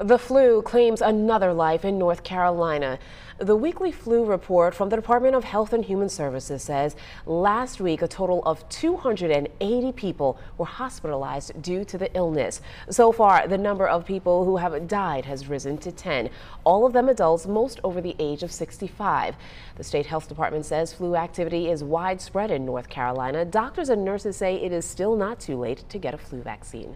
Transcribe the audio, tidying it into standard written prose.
The flu claims another life in North Carolina. The weekly flu report from the Department of Health and Human Services says last week a total of 280 people were hospitalized due to the illness. So far, the number of people who have died has risen to 10, all of them adults, most over the age of 65. The state health department says flu activity is widespread in North Carolina. Doctors and nurses say it is still not too late to get a flu vaccine.